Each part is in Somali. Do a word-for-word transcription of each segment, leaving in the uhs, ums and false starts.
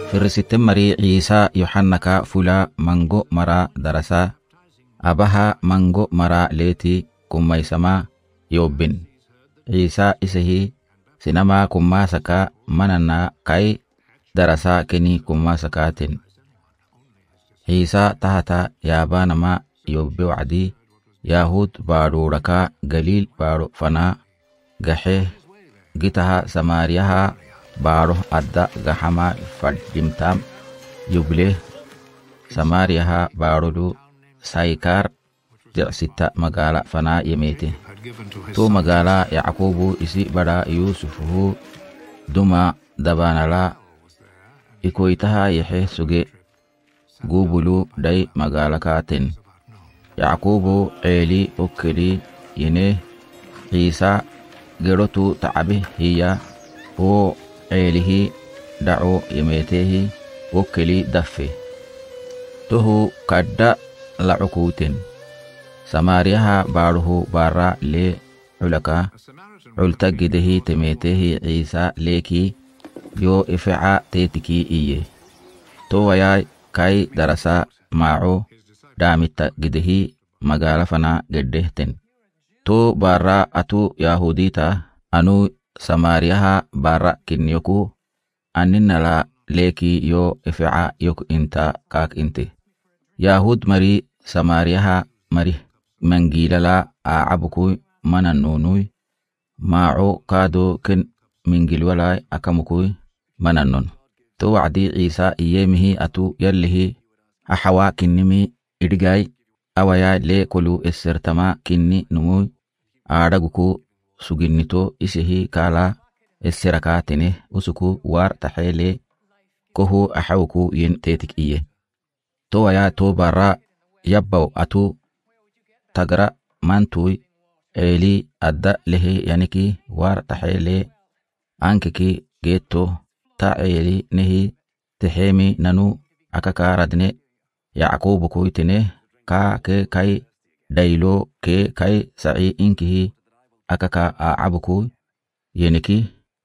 فرستم مري عيسى يوحنك فلا منغو مرا درسا أبها منغو مرا ليتي كما يسمى يوبن عيسى إسهي سينما كما سكا مننا كاي درسا كني كما سكاتن عيسى تحت يابان ما يوبي وعدي يهود بارو ركا قليل بارو فنا غحيه جتها سماريها بارو أدى غحما فردمتام يبليه سماريها بارو سايكار ستة مقالة فنا يميته تو مقالة يعقوب إسي بدا يوسف هو دما دبان لا إكويتها يحيه سجي قوبلو داي مقالة كاتن يعقوب عيلي أكلي ينه عيسى قرطو تعبه هي هو عيله دعو يميته أكلي دفه تهو كدا لعكوتن سماريها باره بارا لي علكا علتقده تميته عيسى ليكي يو إفعا تيتكي إيه تو وياي كاي درسا معو دامت قده مقالة فنا قدهتن تو بارا أتو يهوديتا أنو سماريها بارا كنيوكو أننا لا ليكي يو إفعا يوك انتا كاك انتي يهود مري سماريها مري منجيل لا أعبكو مننونوي معو كادو كن منجيل ولاي أكمكوي مننون تو وعدي عيسى إيامه أتو يليه أحوا كنمي إدغاي أويا لي كلو السرتما كني نموي آدغكو سجنتو إسهي كالا السركاتنه أسكو وار تحيلي كهو أحوكو ينتيتك إيه تو ويا تو برا يبو أتو تقرأ مانتوي إلي أدى له يانكي وار تحيلي أنككي جيتو تاعيلي نهي تحيمي ننو أكاكا ردني يعقوب كويتنه كا كي كاي دايلو كي كاي سعي إنكي أكاكا أعبكو ينكي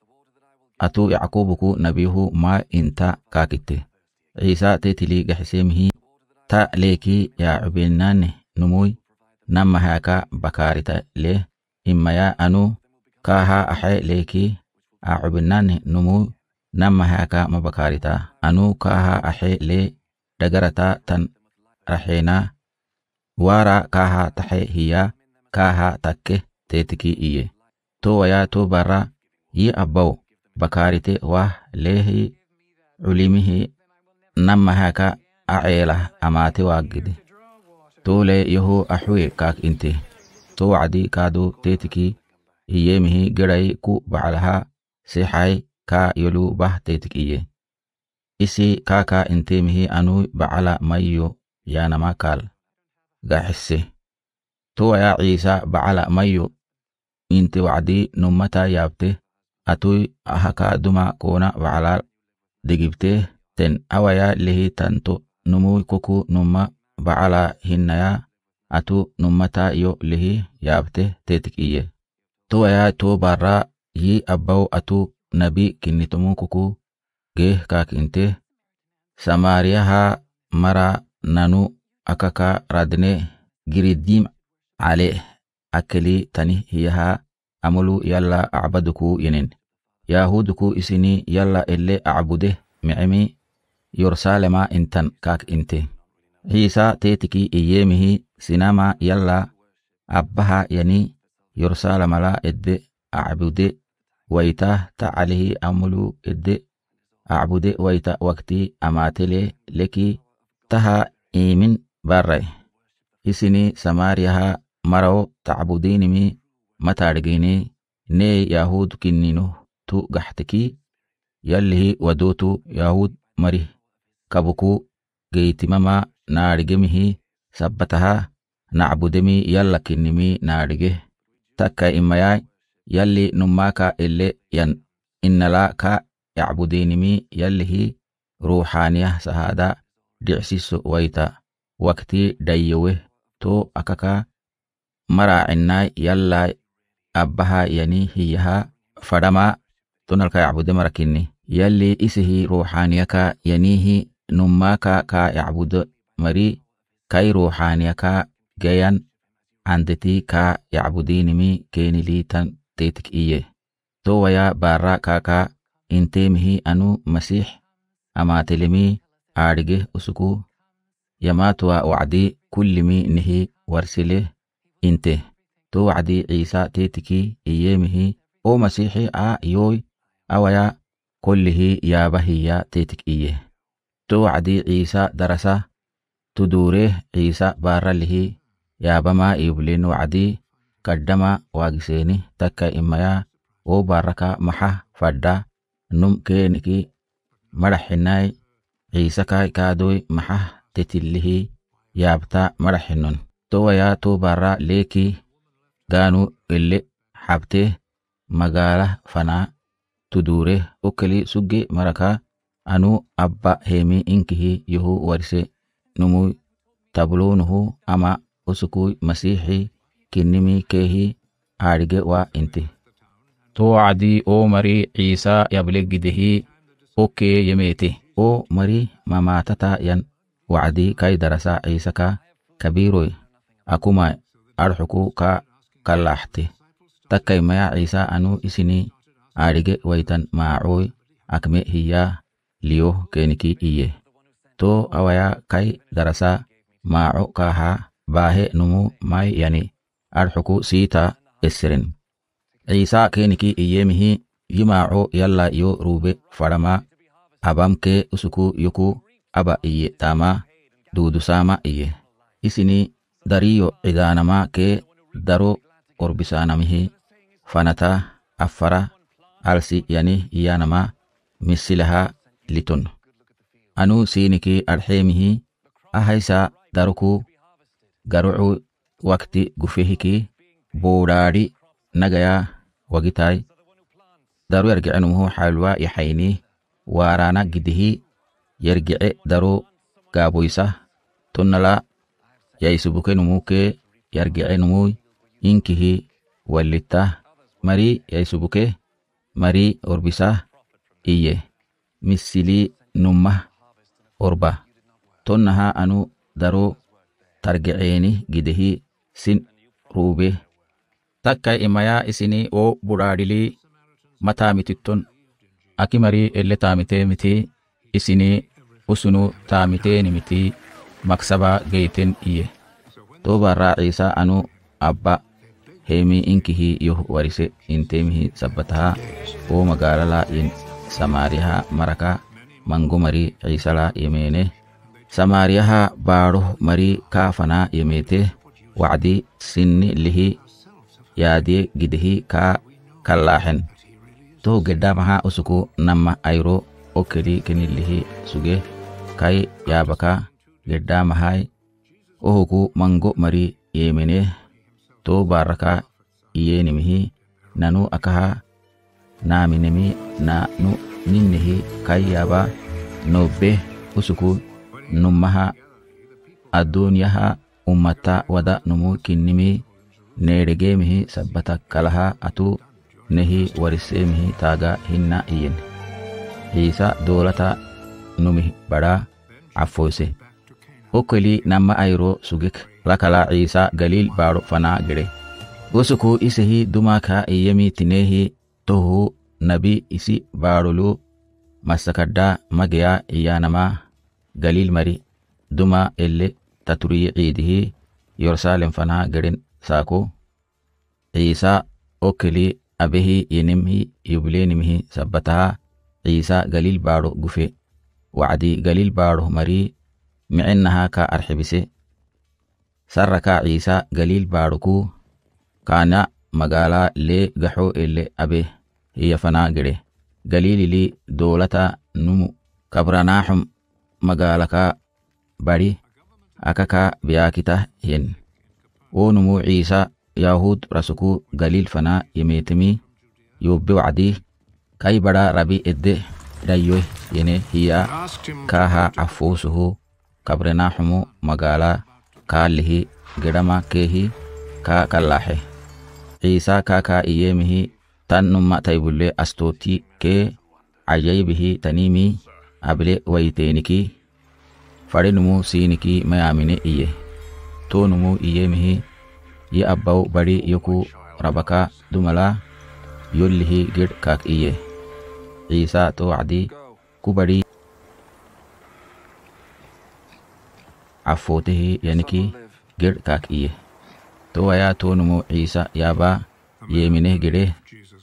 أتو يعقوبكو نبيه ما إنتا كاكته عيسى تيتلي قحسيمه تا ليكي يا عبينان نموي نما هاكا بكارتا ليه إما يا أنو كاها أحي ليكي أعبينان نموي نما هاكا مبكارتا أنو كاها أحي لي دقرتا تن رحينا وارا كاها تحي هي كاها تكه تيتكي إيه تو ويا تو برا يي أبو بكارتي واه ليه علمه نما هاكا أعيله أماتي واجد تولي يهو أحوي كاك انتي تو وعدي كادو تيتكي إيامه جراي كو بعلها سيحاي كا يلو به تيتكي إسي كاكا انتي مهي أنو بعلا ميو يانا ما كال غاحسي تو يا عيسى بعلا ميو انتي وعدي نمتا يابته أتوي أهكا دما كونا بعلال دقيبته تن أويا لهي تنتو نموي كوكو نما بعلا هنيا أتو نمتا يو لهي يابته تيتك إيه تو يا تو برا يي أبو أتو نبي كنتمو كوكو جيه كاك انته سماريها مرا نانو أكاكا ردني جريديم عليه أكلي تني هيها أملو يلا أعبدكو ينين يهودكو إسني يلا اللي أعبده معمي يرسالما انتن كاك انته عيسى تيتكي إيامه سينما يلا أبها يعني يرسالما لا إد أعبده ويته تعاليه أملو إد أعبده ويته وقتي أماتلي لكي تها إيمن بري إسني سماريها مرو تعبدينمي متارجيني ني يهود كنينو تو قحتكي يلي ودوتو يهود مري كبكو جيت ماما نارجمه سبتها نعبدمي يلا كنمي نارجه تكا إمياي يلي نماكا اللي ين إن لا كا يعبدينمي يلي هي روحانية سهادة دعسيس ويتا وقتي ديوه تو أكاكا مراعنا يلا أبها يعني هيها فرما تنالك يعبد مركني يلي إسه روحانيكا ينيه نماكا كا يعبد مري كاي روحانيكا جيان عندتي كا يعبدينمي كيني لي تن تيتك إيه تو ويا بارا كاكا انتيمه أنو مسيح أما تلمي آرجه أسكو يماتوا وعدي كل مي نهي ورسله انته تو وعدي عيسى تيتكي إيامه او مسيحي آ يوي أويا كله يابهي تيتك إيه تو وعدي عيسى درسا تدوره عيسى بارا له يابما يبلين وعدي قدما واقسيني تكا إميا او باركا محا فدا نم كينكي مرحناي عيسى كاي كادوي محا تتله يابتا مرحنون تو يا تو بارا ليكي غانو اللي حبته مغالة فنا تدوره اوكلي سجي مركا أنو أبا هيمي إنكه يهو ورسي نمو تبلونه أما أسكوي مسيحي كنمي كيهي آرجي وإنتي تو عدي او مري عيسى يبلغ دهي اوكي يميتي او مري مماتتا ين وعدي كاي درسا عيسى كا كبيروي أكوما أرحكو كا كلاحتي تكاي ميا عيسى أنو إسني آرجي ويتن معوي أكمي هي ليو كينكي إيه تو أويا كاي درسا معو كاها باهي نمو ماي يعني أرحكو سيتا السرين عيسى كينكي إيامه يماعو يلا يو روبي فرما أبام كي أسكو يكو أبا إيه تاما دودو ساما إيه إسني داريو عدانما كي دارو قربسانمه فنتا أفرا ألسي يعني إيانما مثلها لتن أنو سينكي أرحيمه أهيسا داركو غروعو وقت قفهكي بوراري نجايا وقتاي دارو يرجع نمو حلوة يحيني وارانا جده يرجع دارو قابويسة تنلا يسبك نموك يرجع نمو إنكه واللتا مري يسبك مري أربسة إيه مثلي نمه أربا تنها أنو دارو ترجعيني جده سن روبه takka imaya isini o buradili mata mititton aki mari elle tamite miti isini usunu tamite nimiti maksaba geiten iye to barra isa anu abba hemi inkihi yuh warise intemihi sabbataha o magalala in samariha maraka mango mari isa la yemene samariha baruh mari kafana yemete wa'di sinni lihi yaadi gidihi ka kallahen to gedda maha usuku namma ayro okeli kenilihi suge kai yabaka gedda mahai ohuku mango mari yemene to baraka iyenimihi nanu akaha naminemi na nu ninnihi kai yaba nobbe usuku nummaha adunyaha ummata wada numu kinnimi neeregeemihi sabbata kalaha atu nehi wariseemihi taaga hinna iyen Isa dolata numih bada afoise okeli namma ayro sugik lakala Isa galil baro fana gere usuku isehi dumaka iyemi tinehi tohu nabi isi barulu masakadda magya iyanama galil mari duma elle taturi idihi Yerusalem fana geren sako Isa okeli abehi yenimhi yubilenimhi sabbataha Isa galil baro gufe wa'di galil baro mari mi'innaha ka arhibise sarraka Isa galil baro ku kana magala le gaho elle abe hiya fana gere galili li dolata numu kabranahum magalaka bari akaka biyakita yen ونمو عيسى يهود رسكو قليل فنا يميتمي يوبي وعدي كاي بدا ربي ادي دايوه يني هي كاها عفوسه كبرناحمو مقالا كاله قدما كيهي كا كاللاحي عيسى كاكا إيامه تنما تيبولي أستوتي كي عجيبه تنيمي أبلي ويتينكي فرنمو سينكي ميامني إيه تونمو إيه مهي يأبو بري يكو ربكا دملا يله جر كاك إيه عيسى توعدي كبري عفوته ينكي جر كاك إيه تو يا تونمو عيسى يابا يمنه جره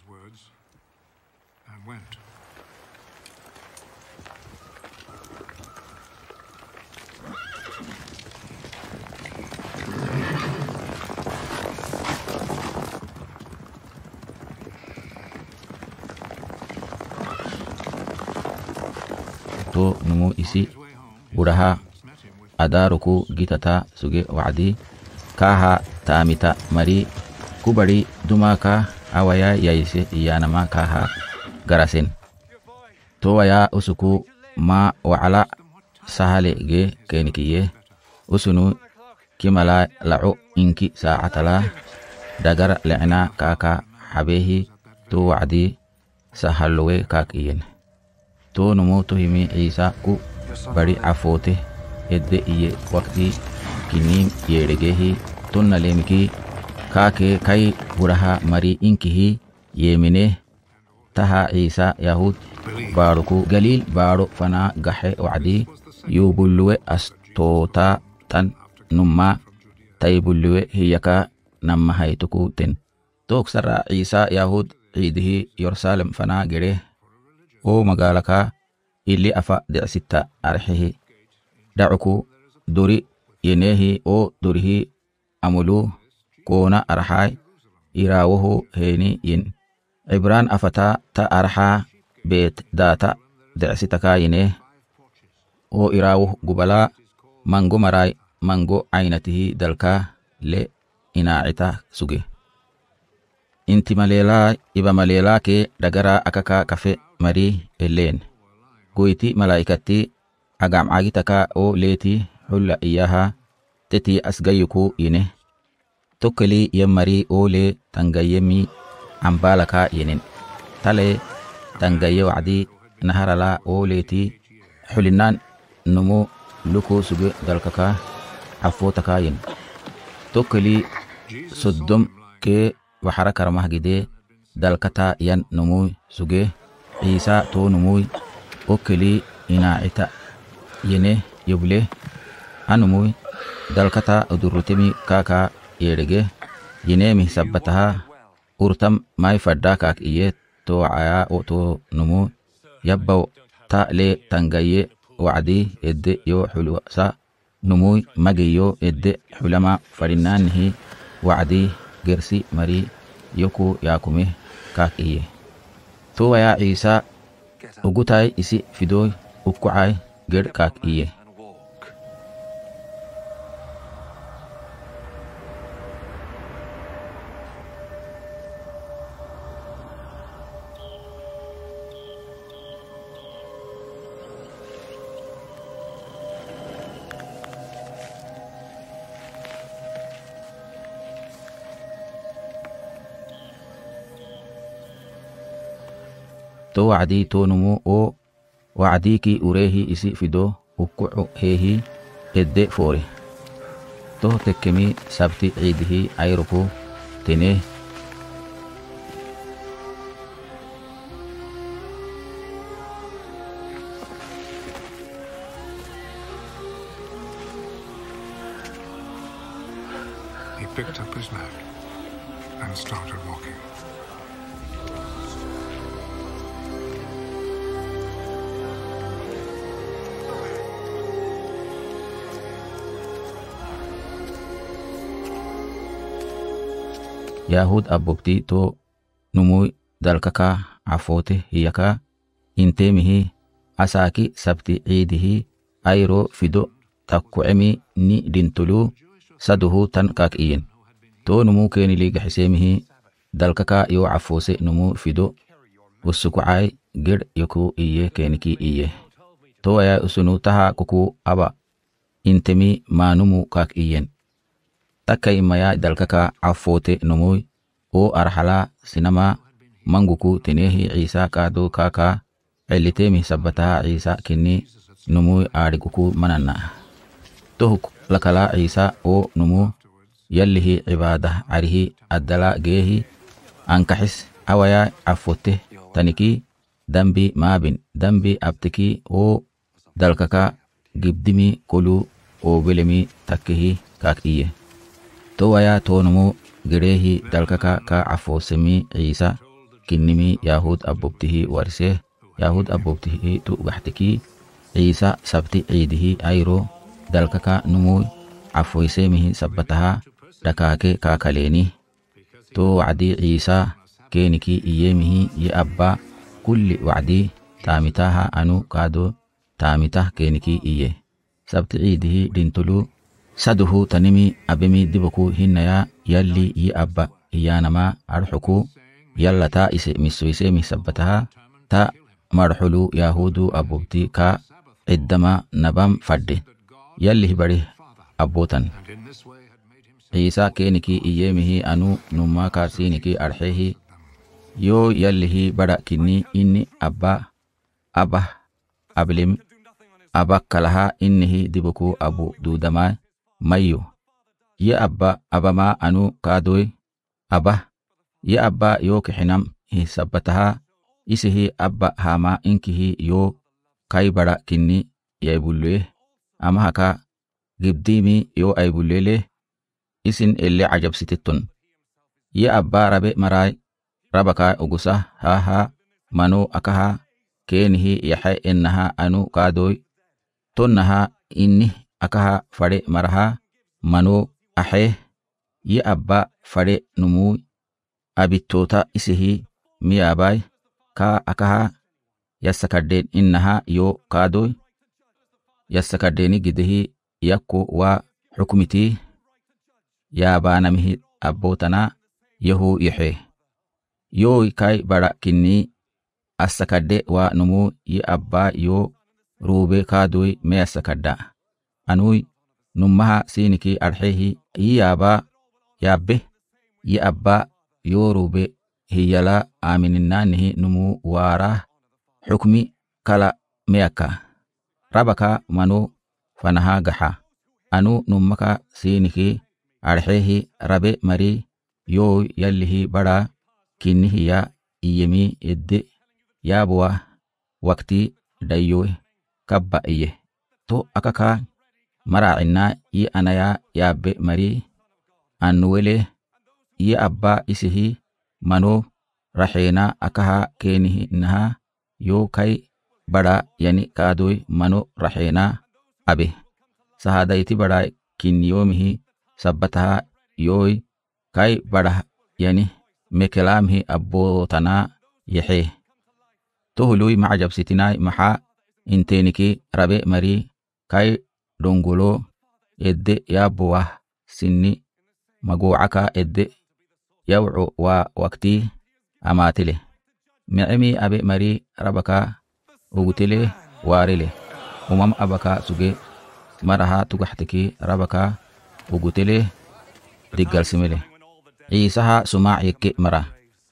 تو نمو إسي ورها أداركو جيتتا سجي وعدي كاها تامتا مري كبري دماكا أويا يايسي إيانما كاها غراسين تو يا أسكو ما وعلا سهل جي كينكيه أسنو كمالا لعو إنكي ساعة لا دقر لعنا كاكا حبيه تو وعدي سهلوه كاكيين تو نمو تهمي عيسى كو بري عفوته إدي إيه وقتي كنيم يرجيه تون ليمكي كاكي كاي برها مري إنكيه يمنه تها عيسى يهود باركو قليل بارو فنا قحي وعدي يوبلوه أستوتا تن نما تيبلوه هيكا نما هيتكو تن توكسر عيسى يهود عيده يرسالم فنا قريه او مقالكا اللي أفا دعستا أرحيه دعكو دوري ينهي او دوره أملو كونا أرحاي إراوه هيني ين عبران أفتا تا أرحا بيت داتا دعستكا ينه او إراوه قبلا منغو مراي منغو عينته دلكا ل إناعتا سوغي انت مليلا إبا مليلا كي دقرا أكاكا كفي مري اللين قويتي ملايكتي أقام عاقتكا أو ليتي حل إياها تتي أسقيكو ينه توكلي يمري أو لي تنقيمي عمبالكا ينين تالي تنقي وعدي نهر لا أو ليتي حلنان نمو لكو سجي دلككا عفوتكا ين توكلي صدم كي وحركة رمح جدي دلكتا ين نمو سجي عيسى تو نموي اوكلي إناعتا ينه يبله أنموي دلكتا أدرتمي كاكا يرجه ينمي سبتها أرتم ما يفداكاك إيه تو عيا أو تو نمو يبو تألي تنجي وعدي إد يو حلو سا نموي مجيو إد حلما فرنانه وعدي جرسي مري يكو ياكمه كاك إيه تو يا عيسى وقتاي إسي فيدوي وكعاي غير كاك إيه تو وعدي تو نمو او وعديكي أريه إسي فيدو وكعو هيه إدي فوري تو تكمي سبتي عيده عيركو تنيه He picked up his mat and started walking. يهود أبوبتي تو نموي دلككا عفوته هيكا انتمه عساكي سبتي عيده أيرو فيدو تقعمي ني دينتلو سده تنكاكيين تو نمو كيني ليق حسيمه دلككا يو عفوسي نمو فيدو والسكوعاي جر يكو إيه كينكي إيه تو يا أسنو تها كوكو أبا انتمي ما نمو كاكيين تكاي مايا دلككا عفوتي نموي او أرحلا سينما منغوكو تنيهي عيسى كادو كاكا علتيمه سبتها عيسى كني نمو آرقكو مننا تهك لكلا عيسى او نمو يليه عبادة عريه الدلاء جيه أنكحس أويا عفوته تنكي دنبي مابن دنبي أبتكي او دلككا جبدمي كلو او بلمي تكيه كاكيه تويا تونمو جريه دلككا كعفو سمي عيسى كنمي يهود أبوبته ورسه يهود أبوبته تؤبحتكي عيسى سبت عيده أيرو دلككا نمو عفو سميه سبتها دكاكي كاكاليني تو عدي عيسى كينكي إيامه يأبا كل وعدي تامتاها أنو كادو تامته كينكي إيه سبت عيده دينتلو سده تنمي أبمي دبكو هنيا يلي يأبا إيانما أرحكو يلا تا إسي مسويسي مسبتها تا مرحلو يهودو أبوبتي كا عدما نبام فرد يلي بري أبوتن عيسى كينكي إيامه أنو نما كاسينكي أرحيه يو يلي بدا كني إني أبا أبا أبلم أبا كلها إنه دبكو أبو دودما مايو يا أبا أبا ما أنو كادوي أبا يا أبا يوك حنم هي سبتها إسه أبا هاما إنكه يو كاي بدا كني يبوليه أما هكا جبديمي يو أيبوليه إسن اللي عجب ستتون يا أبا ربي مراي ربكا أغسا ها ها منو أكها كينه يحي إنها أنو كادوي تنها إنه أكها فري مرها منو أحيه يا أبا فري نمو أبي توتا إسه مياباي كا أكها يسكردين إنها يو كادوي يسكرديني جده يكو وحكمتي يا بانمه أبوتنا يهو يحيه يو كاي بڑا كني السكرد ونمو يأبا يو روبي كادوي مي السكرد أنوي نمها سينكي أرحيه يابا يابه يأبا يو روبي هي لا آمننا نهي نمو واراه حكمي كلا ميكا ربكا منو فنها غحا أنو نمكا سينكي أرحيه ربي مري يو يليه بڑا كنه يا إيمي إد يابوا وقتي دايوه كبا إيه تو أكاكا مراعنا ي أنا يا ياب مري أنوله ي أبا إسه منو رحينا أكها كينه إنها يو كاي بڑا يعني كادوي منو رحينا أبي سهادايتي بڑا كن يومه سبتها يوي كاي بڑا يعني مكلامه أبو تنا يحيه تهلوي مع جبستناي محا انتينكي ربي مري كاي دونغولو إد يابوه سني مقوعكا إد يوعو ووقتي أماتله معمي أبي مري ربكا أغتله وارله ومم أبكا سجي مرها تقحتكي ربكا أغتله دقال سمله عيسى سماع يكي مرا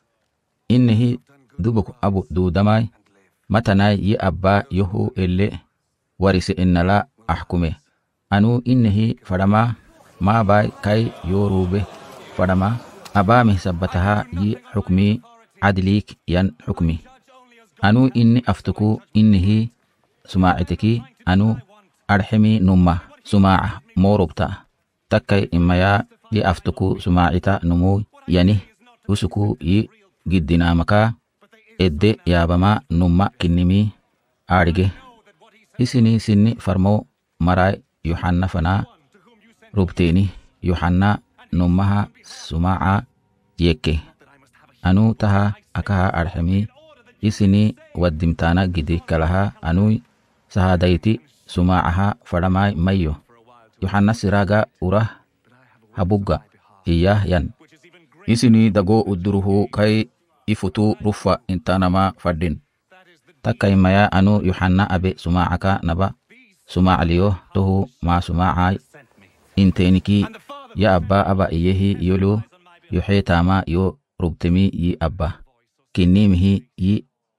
إنه دبك أبو دودماي متناي يأبا يهو اللي ورس إن لا أحكمه أنو إنه فرما ما باي كاي يوروبه فرما أبامه سبتها ي حكمي عدليك ين حكمي أنو إني أفتكو إنه سماعتكي أنو أرحمي نمه سماع موربتا تكاي إميا لي أفتكو سماعتا نمو يعني وسكو ي جدنا مكا إد يابما نما كنمي آرجه إسني سني فرمو مراي يوحنا فنا ربتيني يوحنا نمها سماعة يكي أنو تها أكها أرحمي إسني ودمتانا جدي كلها أنوي سهادايتي سماعها فرماي ميو يوحنا سراغا أوره habuga iya yan isini dago uduruhu kai ifutu rufa intanama fadin takai maya anu Yohanna abe suma'aka naba suma'aliyo tohu ma suma'ai inteniki ya abba aba iyehi yulu yuhitama yo rubtemi yi abba kinimihi yi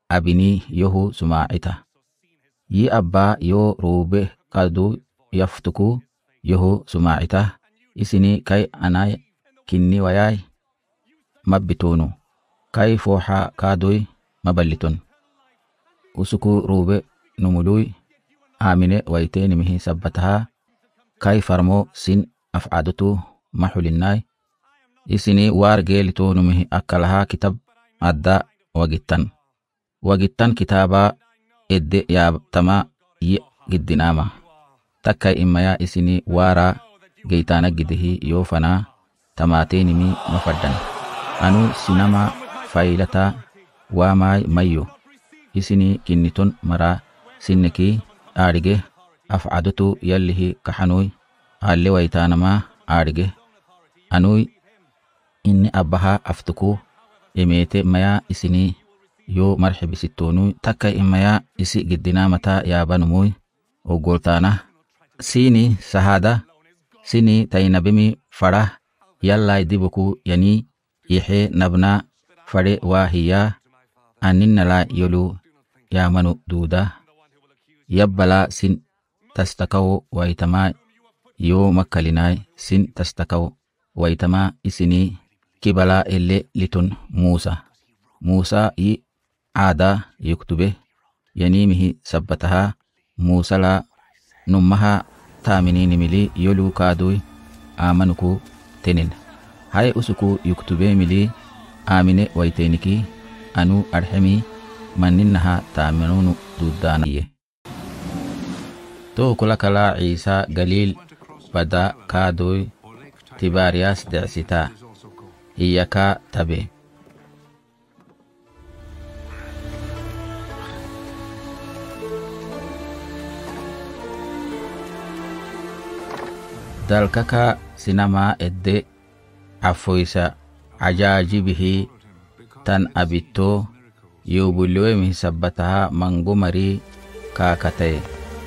abini yohu sumaacita yi abba yo rube qadu yaftuku yohu sumaacita isini kai anay kinni wayay mabbitunu kai foha kadoy maballitun usuku rube numuluy amine wayteni mihi sabbataha kai farmo sin af'adutu mahulinnay isini war gelito numihi akalaha kitab adda wagittan wagittan kitaba edde ya tama yi giddinama takkai imaya isini wara geytana gidihi yofana tamateni mi mafaddan anu sinama failata wamay mayo isini kinnitun mara sinneki adige af'adutu yallihi kahanuy alle waytanama adige anuy inni abbaha aftuku emete maya isini yo marhabi sittonu takka imaya isi giddinamata yabanumuy ogoltana sini sahada sini taynabimi farah yalla dibuku yani ihe nabna fare wahiya aninna la yolu yamanu duda yabbala sin tastakaw waitama yo makkalinay sin tastakaw waitama isini kibala elle litun Musa Musa i ada yuktube yanimihi sabbataha Musa la nummaha taminini mili yolu kadoy amanuku tenin hay usuku yuktube mili amine waiteniki anu arhami maninnaha taminunu dudaniye to kula kala Isa Galil bada kadoy Tibarias de'sita iyaka tabe dalkaka sinama edde afoisa ajajibihi tan abito yubulwe mi sabbataha mangumari kakataye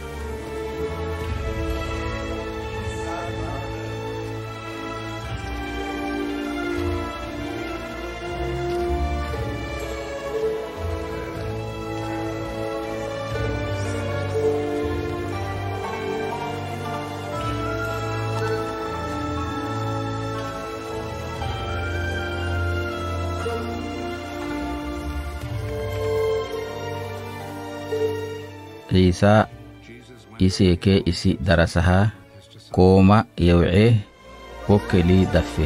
Isa isi ke isi darasaha koma yaw'e kokeli daffe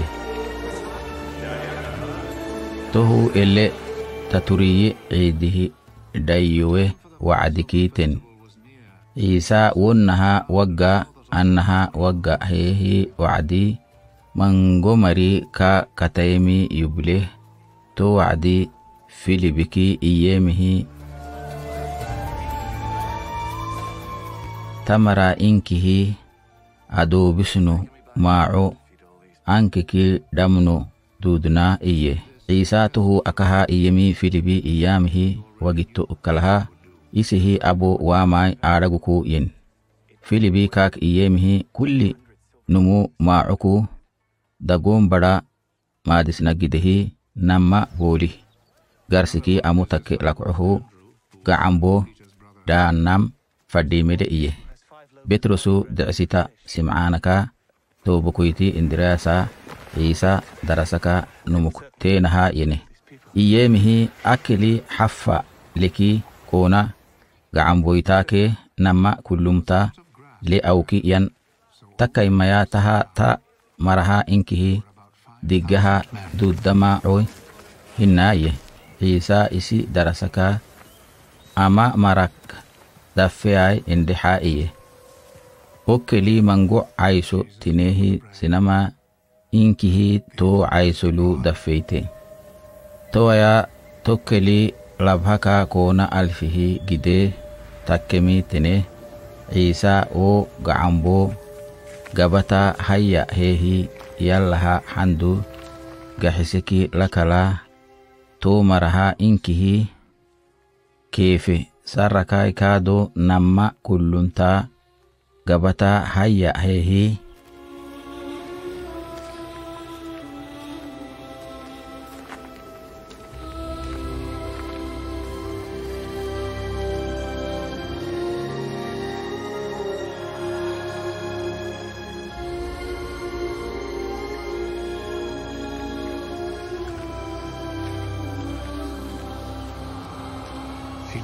tohu elle taturiyi idihi dayyuwe wa'adikiten Isa wunnaha wagga annaha wagga hehi wa'adi mangomari ka kataymi yuble to wa'adi filibiki iyemihi tamara inkihi adu bisnu ma'u ankiki damnu dudna iye Isa tuhu akaha iyemi filibi iyamihi wagittu ukalaha isihi abu wamay araguku yin filibi kak iyemihi kulli numu ma'uku dagum bada madisna gidehi namma boli garsiki amutake lakuhu ga'ambo danam fadimede iye Betrusu de'sita sim'anaka tobukuyti indirasa Isa darasaka numuktenaha yene iyemihi akili haffa liki kona ga'amboytake namma kullumta li auki yan takka imaya taha ta maraha inkihi diggaha duddama oy hinnaye Isa isi darasaka ama marak daffeay indiha iye okeli mango aiso tinehi sinama inkihi to aisolu daffeite toya tokkeli labhaka kona alfihi gide takkemi tine Isa o ga'ambo gabata hayya hehi yallaha handu gahisiki lakala to maraha inkihi kefe sarrakai kado namma kullunta gabata hayya hehi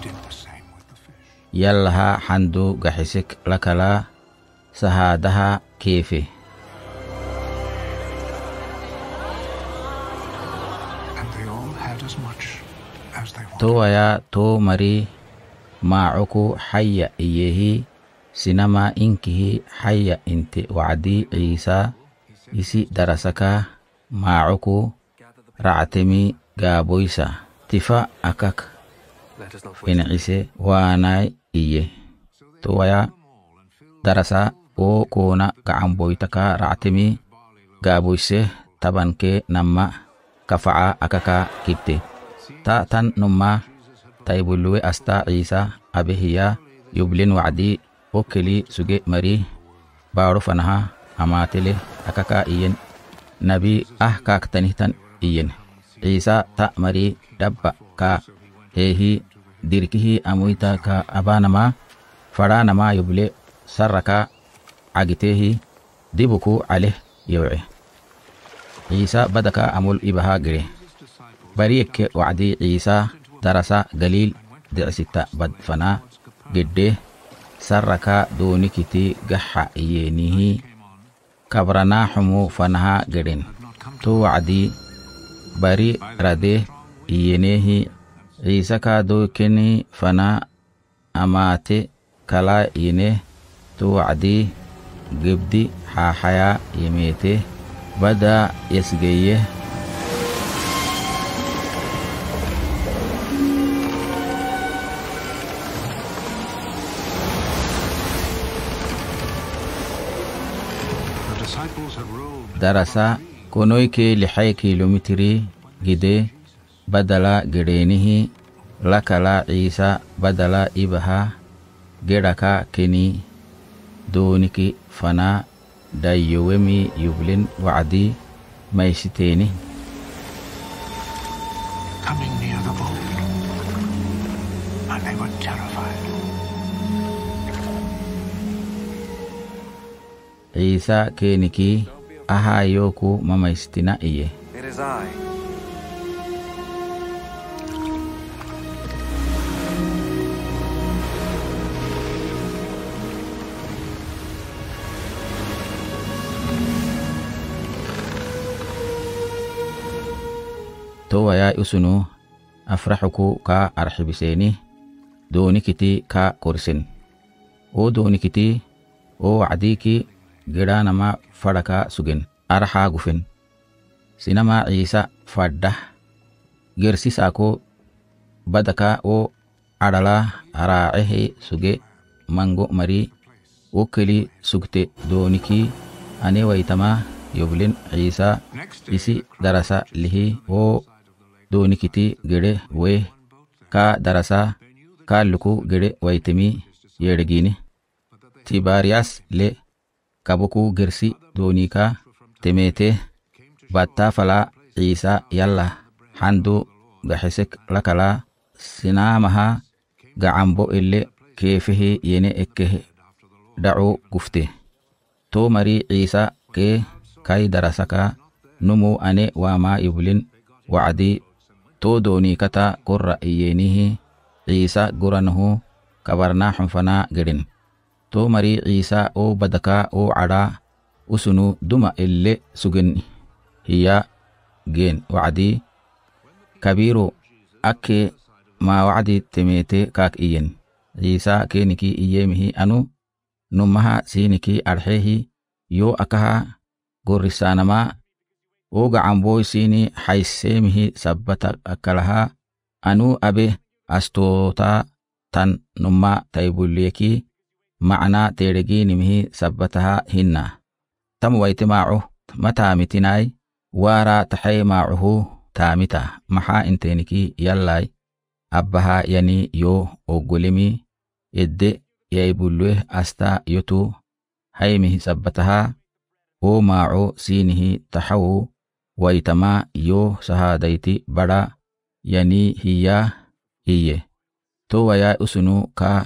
did the same with the fish. يلها حندو قحسك لكلا سهادها كيفي. And they all had as much as they wanted. تو يا تو مري معكو حي إيهي سينما إنكه حي انت وعدي عيسى إسي درسك معكو رعتمي قابويسا تفا أكك إن عيسى واناي إيه تو يا درسا او كونا كعمبويتك رعتمي قابويسه تبانك نما كفعا أكاكا كبتي تا تن نما تايبولوي أستا عيسى أبهيا يبلن وعدي وكلي سجي مري بعرفنها أماتله أكاكا إين نبي أحكاك تنهتن إين عيسى تا مري دبا كا هي ديركه أمويتا كا أبانما فرانما يبلي سركا عجته ديبكو عليه يوعي عيسى بدكا أمول إبها جري بريك وعدي عيسى درسا قليل دعستا بدفنا قده سركا دونكتي قحا إينيه كبرنا حمو فنها قرين تو وعدي بري رده إينيه عيسى كادو كني فنا أماتي كلا إينيه تو وعدي قبدي حاحيا يميته بدا يسقيه درسا كونويكي لحي كيلومتري جدي بدلا جرينه لكلا عيسى بدلا إبها جركا كني دونكي فنا دايومي يبلن وعدي ميشتيني. Coming near the boat, and they were terrified. عيسى كينيكي أها يوكو ماما يستنا إيه. It is I. تو يا اسنو افرحكو كا ارحبسيني دونيكتي كا كورسن او دونيكتي او عديكي جرانما فركا سجن ارحا غفن سينما عيسى فده جرسي ساكو بدكا او عدلا راعه سجي مانغو مري وكلي سكتي دونيكي اني ويتما يبلن عيسى isi darasa lihi o doni kiti gede we ka darasa ka luku gede waitemi yedegini Tibarias le kabuku gersi doni ka temete batta fala Isa yalla handu gahisek lakala sinamaha ga'ambo ille kefihi yene ekke da'u gufte to mari Isa ke كاي درسكا نمو أني وما يبلن وعدي تو دوني كتا قرأ إيينيه عيسى قرنه كبرنا حنفنا قرن تو مري عيسى أو بدكا أو عدا أسنو دم اللي سجن هي جين وعدي كبيرو أكي ما وعدي تميتي كاك إيين عيسى كينكي إييمه أنو نمها سينكي أرحيه يو أكها قرسانما وقع عمبوي سيني حيسيمه سبتا أكلها أنو أبي أستوتا تن نما تيبوليكي معنا تيرجي نمه سبتها هنا تم ويتماعه متى متناي وارا تحي معه تامتا محا انتينكي يلاي أبها يعني يو أقولمي إدي ييبولوه أستا يتو هيمه سبتها او ماعو سينه تحو ويتما يو سهاديتي بڑا يعني هي إيه تو ويا أسنو كا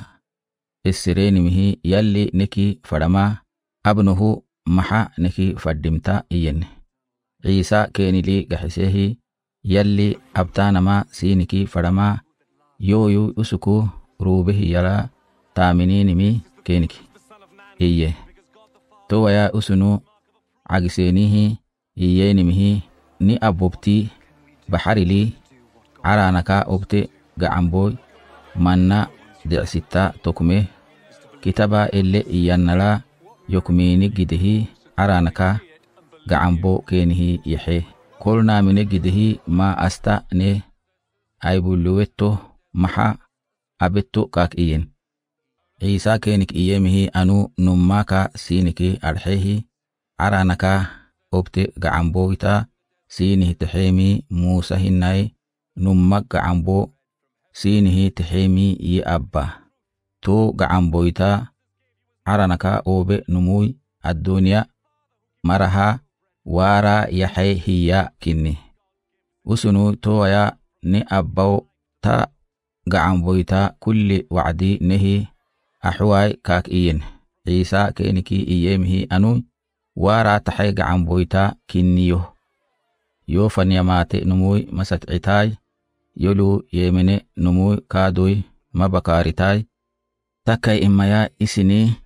السرينمه يلي نكي فرما ابنه محا نكي فردمتا إين عيسى كيني لي قحسيه يلي أبتانما سينكي فرما yoyu usuku rubehi yala taaminini keniki iye to waya usunu agisenihi iyenimihi ni abobti baharili aranaka obte gaamboy manna de'sita tokume kitaba elle iyannala yokmini gidehi aranaka gaambo kenihi yahe kolna mine gidehi ma asta ne aybuluwetto maha abetto kak iyen Isa kenik iyemihi anu nummaka siniki arhehi aranaka obte gaamboita sinihi tehemi Musa hinnai nummak gaambo sinihi tehemi yi abba to gaamboita aranaka obe numui ad-dunya maraha wara yahay hiya kinni usunu to ya ni abbaw ta gaamboita kulli wa'di nehi ahwai kak iyen Isa keniki iyemihi anu wara tahay gaamboita kinniyo yo fanyamate numui masat itay yolu yemene numui kadoy mabakaritay takay imaya isini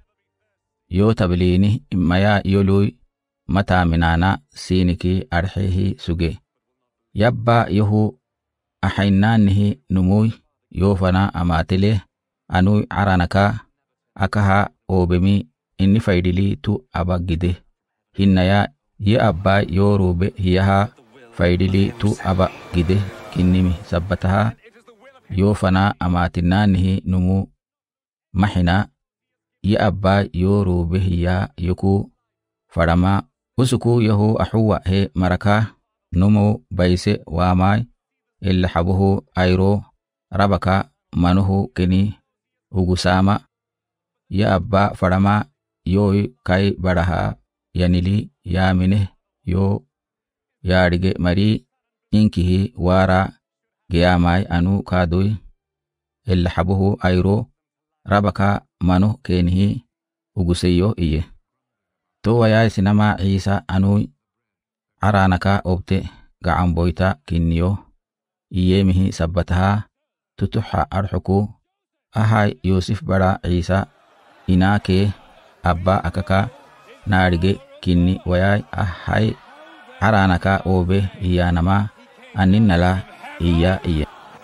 yo tablini imaya yolu mata minana siniki arhehi suge yabba yohu ahaynanihi numui yo fana amatele anu aranaka akaha obemi inni faydili tu abagide hinnaya ye abba yo rube hiyaha faydili tu aba gide kinnimi sabbataha yo fana amatinanihi numu mahina ye abba yo rube hiya yoku farama usuku yahu ahuwa he maraka numu bayse wamay illa habuhu ayro rabaka manuhu keni ugusama ye abba farama yo kai baraha yanili yamine yo yarige mari inkihi wara geyamay anu kadoy illa habuhu ayro rabaka manu kenihi uguseyo iye to waya sinama Isa anu aranaka obte gaamboita kinniyo iyemihi sabbataha tutuha arhuku ahay Yusuf bara Isa inake abba akaka narige kinni waya ahay aranaka obe iyanama aninala iya iya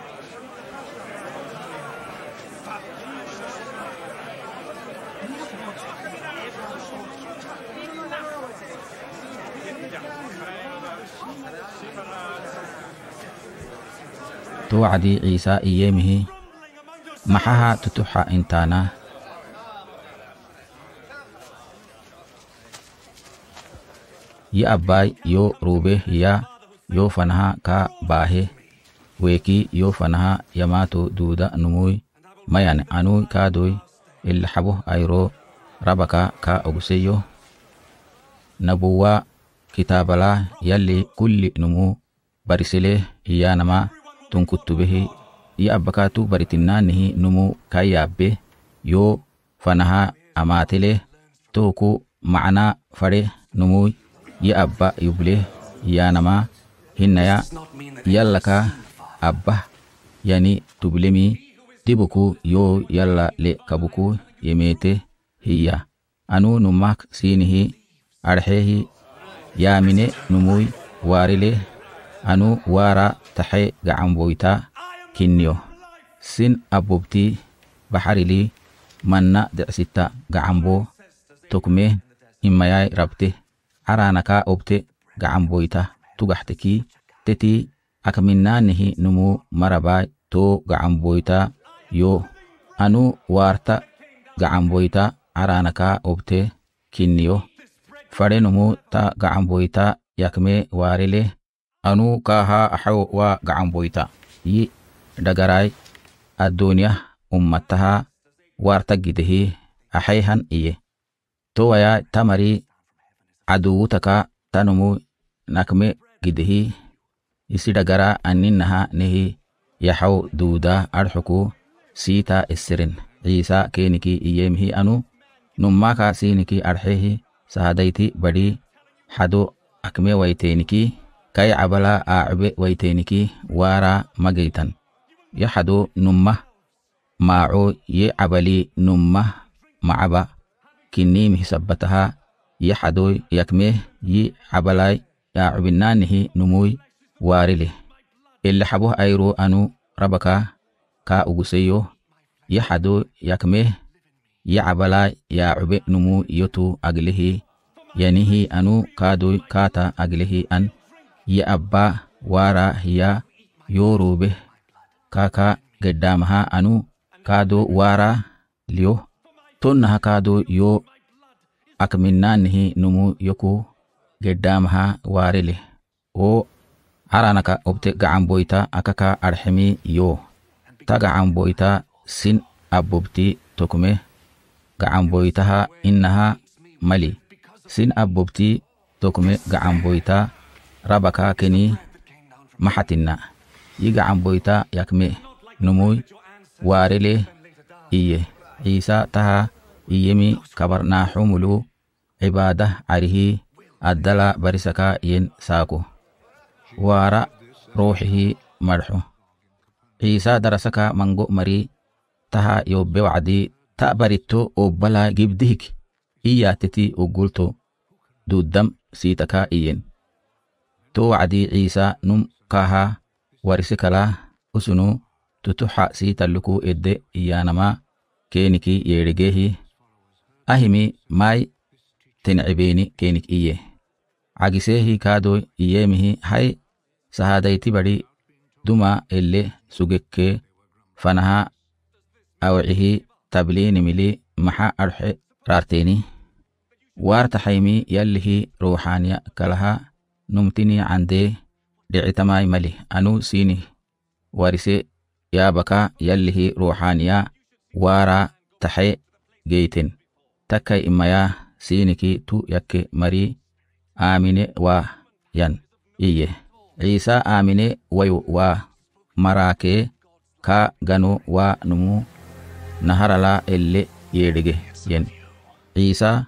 توعدي عيسى إيامه محها تتوحى انتانا يا أباي يو روبه يا يو فنها كا باهي ويكي يو فنها يماتو دودا نموي ميان أنوي كادوي اللي حبوه أيرو ربكا كا أغسيو نبوة كتاب الله يلي كل نمو برسله يا نما tunkutubehi ya abbakatu baritinanihi numu kayabbe yo fanaha amatele toku maana fare numu ya abba yuble ya nama hinnaya yallaka abba yani tublemi tibuku yo yalla le kabuku yemete hiya anu numak sinihi arhehi yamine numui warile anu wara tahay gaamboita kinniyo sin abubti baharili manna de'sita gaambo tokme immayay rabte aranaka obte gaamboita tugahteki teti akaminnanihi numu marabay to gaamboita yo anu warta gaamboita aranaka obte kinniyo fare numu ta gaamboita yakme warile anu kaha ahaw wa gaamboita yi dagaray ad-dunya ummataha warta gidehi ahayhan iye to waya tamari aduwutaka tanumu nakme gidehi isi dagara anninnaha nehi yahaw duda arhuku sita isirin Isa keniki iyemhi anu nummaka siniki arhehi sahadayti badi hado akme wayteniki kay abala aabe wayteniki wara magaytan يحدو نمه معو يعبلي نمه معبا كنيمه سبتها يحدو يكمه يعبلاي يعبنانه نموي وارله اللي حبوه أيرو أنو ربكا كا أغسيو يحدو يكمه يعبلاي يعب نمو يتو أغله ينهي أنو كادو كاتا أغله أن يأبا وارا هي يورو به كاكا قدامها أنو كادو وارا ليو تنها كادو يو أكمنانه نمو يكو قدامها وارله و عرانك أبتق عن بويتا أكاكا أرحمي يو تاقا عن بويتا سن أبوبتي تكمه عن بويتها إنها ملي سن أبوبتي تكمه عن بويتا ربكا كني محتنا يقع عن بويتا يكمه نموي وارله إيه عيسى تها إيمي كبرنا حملو عبادة عليه الدلا برسكا ين ساكو وارا روحه مرحو عيسى درسكا منغو مري تها يوبي وعدي تأبرتو أوبلا جبدهك إياتتي أقولتو دو الدم سيتكا إين تو وعدي عيسى نم كاها ورسكلا أسنو تتوحا سيتلكو إدي إيانما كينكي يرجيه أهمي ماي تنعبيني كينك إيه عجسيه كادو إيامه هاي سهاديتي بدي دما اللي سجك فنها أوعيه تبلين ملي محا أرح رارتيني وارتحيمي يليه روحانيا كلها نمتني عندي دعتماي ملي أنو سيني وارسي يا بكا يليه روحانيا وارا تحي جيتن تكاي إمايا سينكي تو يكي مري آمين و ين إيه عيسى آمين ويو و مراكي كا غنو و نمو نهر لا اللي يرجه ين عيسى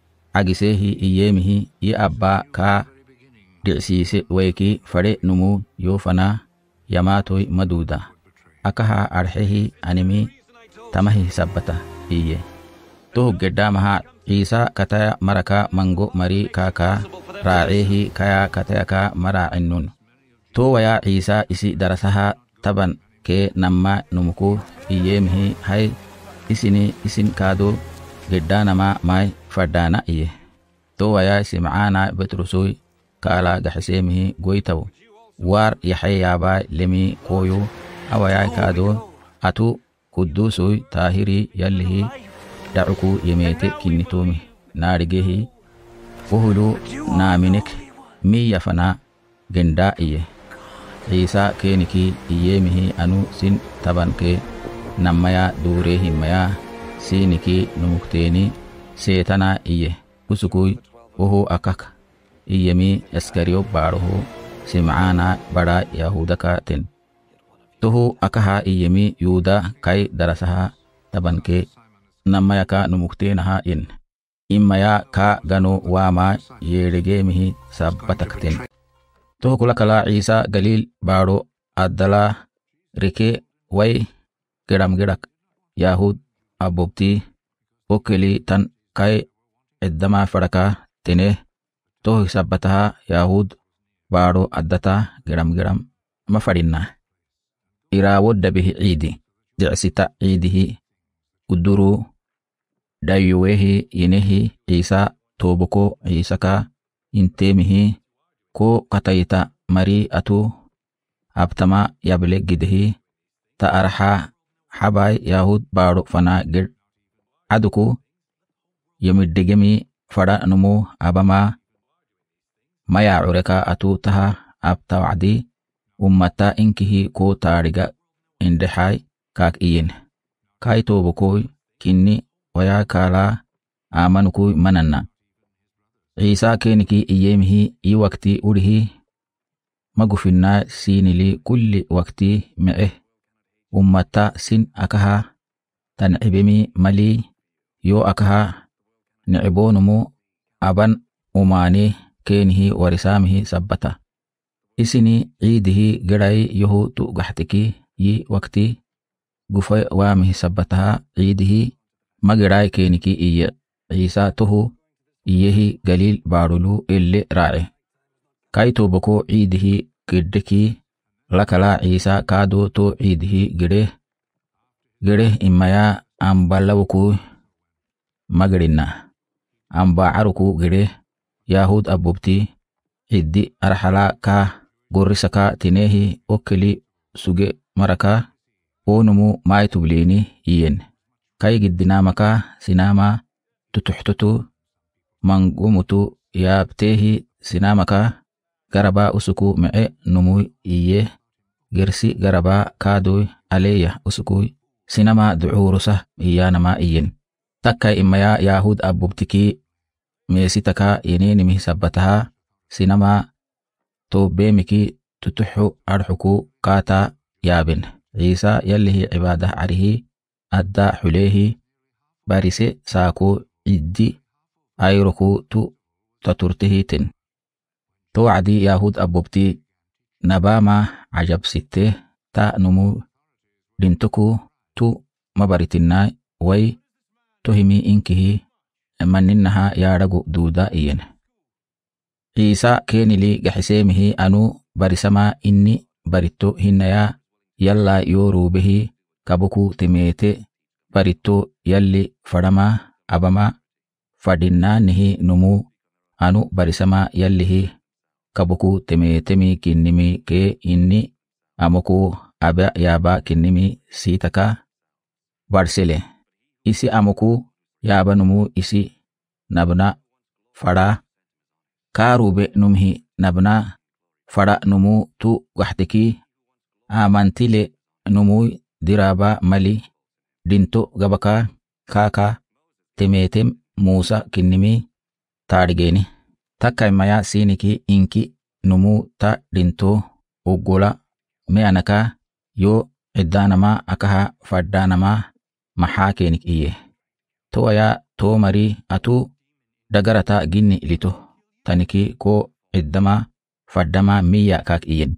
عجسيه إيامه يأبا كا دعسيسي ويكي فري نمو يوفنا يماتوي مدودا أكها أرحيه أنمي تمهي سبتا إيه تو قدامها عيسى كتايا مركا منغو مري كاكا راعيه كايا كتايا مرا عنون تو ويا عيسى إسي درسها تبن كي نما نمكو إيامه هاي إسيني إسين كادو قدانا ما ماي فردانا إيه تو ويا إسي معانا بترسوي كالا قحسيمه قويتو وار يحيي يابا لمي قويو أويا كادو أتو قدوسوي تاهري يليه دعوكو يميتي كنتومي نارجيه وهلو نامنك مي يفنا جندائيه عيسى كينكي إيامه أنو سن تبانكي نمايا دوريه مايا سينكي نمكتيني سيتنا إيه وسكوي وهو أكاك إيامي اسكريو بارهو سمعانا بڑا يهودكا تن تهو أكها إيامي يودا كاي درسها تبانكي نمايا كا نمكتينها إن إمايا كا غنو واما يرجيمه سبتكتن تو كلا كلا عيسى قليل بارو أدلا ركي وي كرام جرك يهود أبوبتي وكلي تن كاي عدما فركا تنه تو سبتها يهود بارو أدتا جرام جرام مفرنا إراود به عيدي دعستا عيده قدرو دايوه ينهي عيسى توبكو عيسى انتمه كو قطيتا مري أتو أبتما يبلغ جده تأرحا حباي يهود بارو فنا جر عدكو يمدجمي فدا نمو أبما ما يعركا أتو تها أبتا وعدي أمتا إنكه كو تاريغا اندحاي كاك إين كاي توبكوي كني ويا كالا آمنكوي مننا عيسى كينكي إيامه إي وقتي أوله مغفنا سين لي كل وقتي معه أمتا سن أكها تنعبمي ملي يو أكها نعبونمو أبن أماني كينه ورسامه سبتا إسني عيده قرأي يهو تؤقحتكي yi wakti gufe waamihi sabbataha ciidihi magirai keeniki iya Isa tuhu iyehi galil baarulu ille raace kai toboko ciidihi giddeki lakala Isa kaado to ciidihi gide gide imaya ambalawku magrinna amba aruku gide Yahud abubti iddi arhala ka gorisaka tinehi okeli suge maraka onumu maitublini iyen kai giddinamaka sinama tutuhtutu mangumutu yaabtehi sinamaka garaba usuku mee numu iye gersi garaba kadoy aleya usuku sinama duurusa iyanama iyen takkai imaya Yahud abubtiki meesitaka yenenimi sabbataha sinama to bemiki tutuhu arhuku kata yaben Isa yallihi ibadah arihi adda hulehi barise saako iddi ayruku tu taturtihi ten to adi Yahud abubti nabama ajab sitte ta numu dintuku tu mabaritinna way tuhimi inkihi maninnaha yaaragu duuda iyen Isa kenili gaxisemihi anu barisama inni baritto hinnaya yalla yorubehi kabuku timete baritto yalli fadama abama fadinnaanihi numu anu barisama yallihi kabuku timetemi kinnimi ke inni amuku aba yaba kinnimi sitaka barsele isi amuku yaba numu isi nabna fada karube numhi nabna fada numu tu gahtiki amantile numu diraba mali dinto gabaka kaka temetem Musa kinnimi taarigeni takkai maya siniki inki numu ta dinto ugola meanaka yo iddanama akaha faddanama maha kenik iye to aya to mari atu dagarata ginni lito taniki ko iddama faddama miya kak iyen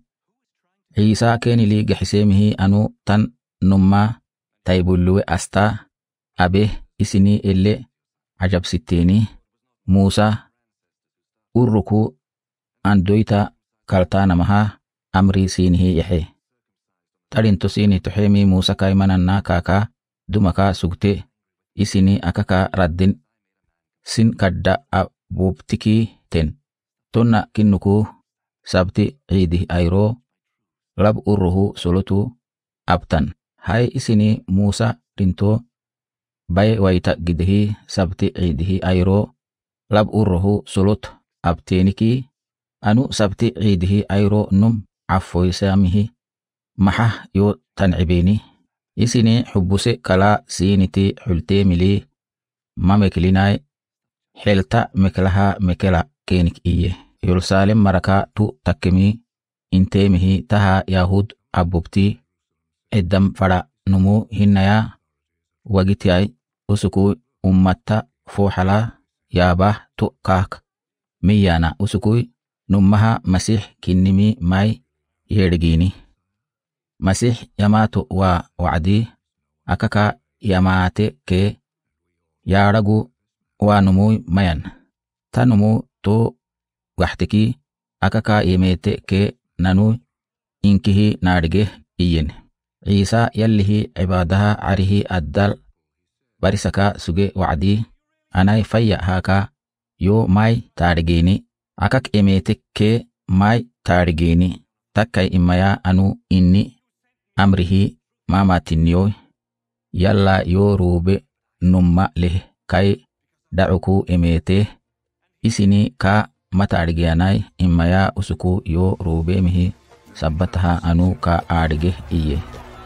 Isa kenili gaxisemihi anu tan numma taybulluwe asta abe isini elle ajab sitteni Musa urruku andoita kaltanamaha amri sinihi yahe tarinto sini tuhemi Musa kaimananna kaka dumaka sugte isini akaka raddin sin kadda abubtiki ten tonna kinnuku sabti ciidi ayro lab urruhu sulutu abtan hay isini Musa dinto bay wayta gidehi sabti ciidihi ayro lab urruhu sulut abteniki anu sabti ciidihi ayro num affoysamihi maha yo tancibeni isini xubbuse kala siiniti xultemili mameklinay xelta meklaha mekela kenik iye Yerusalem maraka tu takkemi intemihi taha Yahud abubti eddam fada numu hinnaya wagitiyay usuku ummatta fuhala yaba tu kak miyana usuku nummaha Masih kinnimi may yedgini Masih yamato wa wa'di akaka yamate ke yaaragu wa numu mayan tanumu to gahtiki akaka yemete ke nanu inkihi nadige iyen Isa yallihi ibadaha arihi addal barisaka suge wa'di anay fayya haka yo may taarigeni akak emete ke may taarigeni takkai imaya anu inni amrihi mamatinyo yalla yo rube numma leh kai da'uku emete isini ka mataarigiyanay imaya usuku yo rube mihi sabbataha anu ka aarige iye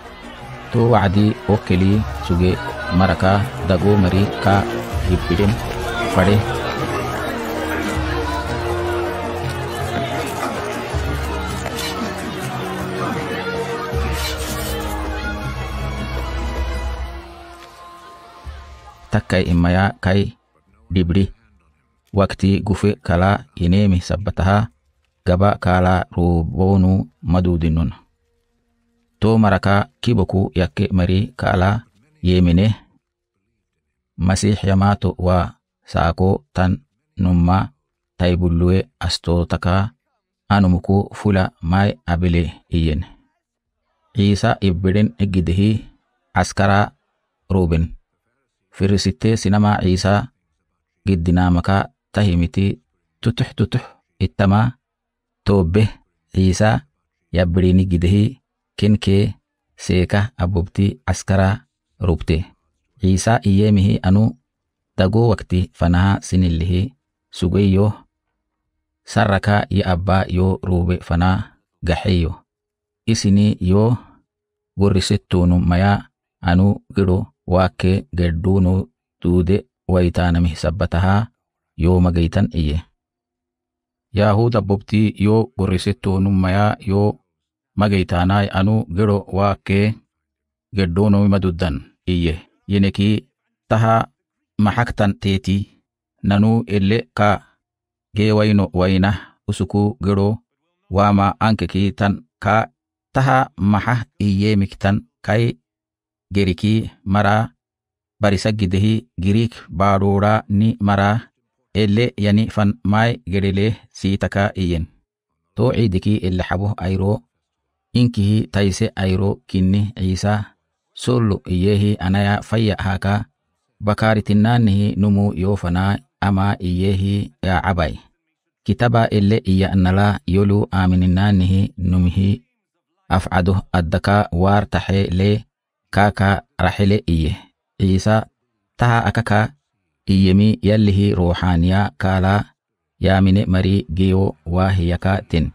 to wa'di okeli suge maraka dago mari ka hibbiden fade takkai imaya kai dibri wakti gufe kala inemi sabbataha gaba kala rubonu madudinun to maraka kiboku yakke mari kala yemine masih yamato wa saako tan numma taybulluwe astotaka anumuku fula may abile iyen. Isa ibbirin egidehi askara ruben. Firisitte sinama Isa giddinamaka tahimiti tutuh tutuh ittama tobe Isa yabbirini gidehi kenke seka abubti askara rubte. Isa iyemihi anu dago wakti fanaha sinillihi sugeyo sarraka ya abba yo rube fana gaheyo. Isini yo gurrisettunu maya anu gido wake geddunu dude waytanamih sabbataha yo magaytan iye. Yahuda bubti yo gurrisettunu maya yo magaytanay anu gido wake geddunu maduddan iye. Yeneki taha mahaktan teti nanu elle ka gewayno wayna usuku gido wama anke kitan ka taha maha iye miktan kai geriki mara barisa gidehi girik barura ni mara elle yani fan may gerele sitaka iyen. To idiki elle habu ayro inkihi taise ayro kinni Isa solo iyehi anaya faya haka bakaritinanihi numu yofana ama iyehi ya abay. Kitaba elle iya annala yolu amininanihi numihi af'aduh addaka war tahe le kaka rahile iye. Isa taha akaka iyemi yallihi ruhaniya kala yamine mari geo wahiyaka tin.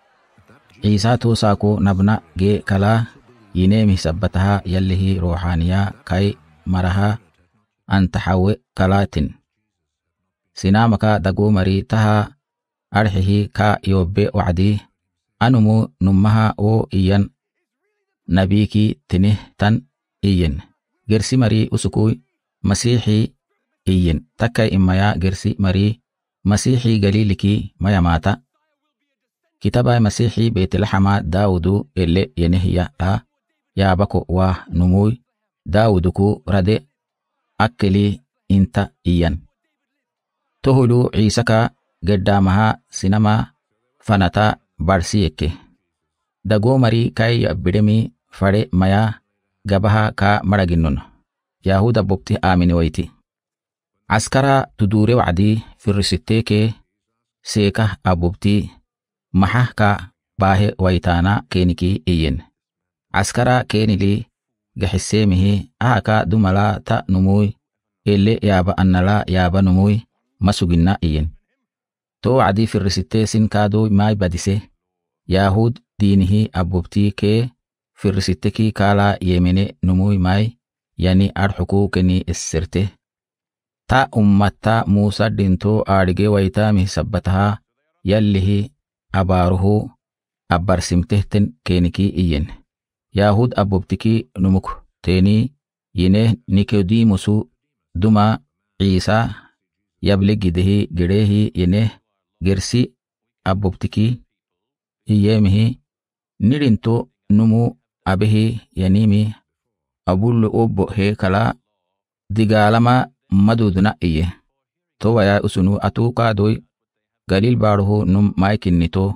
Isa to sako nabna ge kala yinemi sabbataha yallihi ruhaniya kai maraha antahawe kalatin. Sinamaka dago mari taha arhihi ka yobbe wa'di anumu nummaha o iyan nabiki tinih tan iyen. Gersi mari usukuy masihi iyen. Takay imaya gersi mari masihi galiliki maya mata. Kitaba masihi Betlehama Daudu elle yenehya a yabako wa numuy Dauduku rade akkeli inta iyan. Tohulu Isaka geddamaha sinama fanata barsiyeke. Dago mari kay yabbidemi fare maya gabaha ka maraginnun. Yahuda bubti amini wayti. Askara tudure wa'di firrisiteke seka abubti mahah ka bahe waytana keniki iyen. Askara kenili gahisemihi ahaka dumala ta numuy elle yaba annala yaba numuy masuginna iyen. To wa'di firrisite sin kado may badise. Yahud dinihi abubti ke firrisiteki kala yemene numuy may yani arhuku keni esserte. Ta ummata Musa dinto adige waytami sabbataha yallihi abaruhu abbarsimtehten keniki iyen. Yahud abubtiki numuk teni yine Nicodemusu duma Isa yabligidehi girehi yine gersi abubtiki iyemihi nirinto numu abehi yanimi abullu obbo he kala digalama maduduna iye. To waya usunu atu kadoy galil baruhu num maikinnito.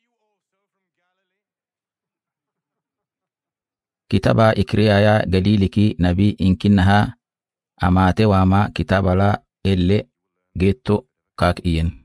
Kitaba ikriyaya galiliki nabi inkinnaha amate wama kitabala elle getto kak iyen.